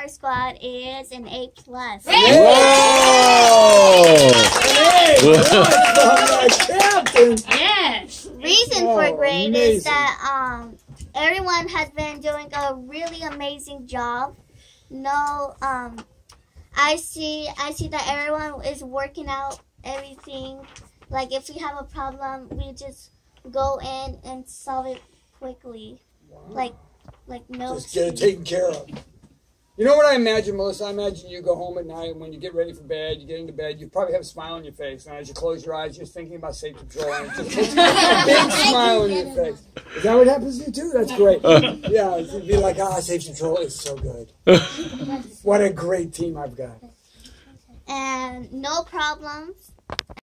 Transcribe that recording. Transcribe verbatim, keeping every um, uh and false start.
our squad is an A plus. Whoa! Captain. Yes. Reason Oh, for grade amazing. is that um everyone has been doing a really amazing job. No, um, I see I see that everyone is working out everything. Like if we have a problem, we just go in and solve it quickly. Wow. Like like no. Just get it taken care of. You know what I imagine, Melissa? I imagine you go home at night, and when you get ready for bed, you get into bed, you probably have a smile on your face. And as you close your eyes, you're thinking about safety patrol, and it just puts a big smile on your face. Is that what happens to you, too? That's great. Yeah, you'd be like, ah, safety patrol is so good. What a great team I've got. And no problems.